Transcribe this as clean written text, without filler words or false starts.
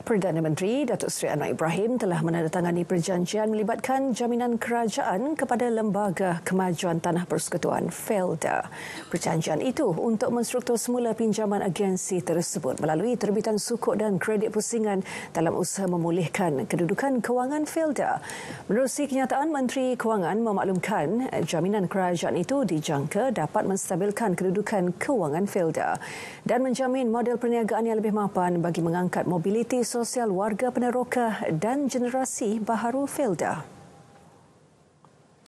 Perdana Menteri Datuk Seri Anwar Ibrahim telah menandatangani perjanjian melibatkan jaminan kerajaan kepada Lembaga Kemajuan Tanah Persekutuan (FELDA). Perjanjian itu untuk menstruktur semula pinjaman agensi tersebut melalui terbitan sukuk dan kredit pusingan dalam usaha memulihkan kedudukan kewangan FELDA. Menerusi kenyataan, Menteri Kewangan memaklumkan jaminan kerajaan itu dijangka dapat menstabilkan kedudukan kewangan FELDA dan menjamin model perniagaan yang lebih mapan bagi mengangkat mobiliti sosial warga peneroka dan generasi baharu FELDA.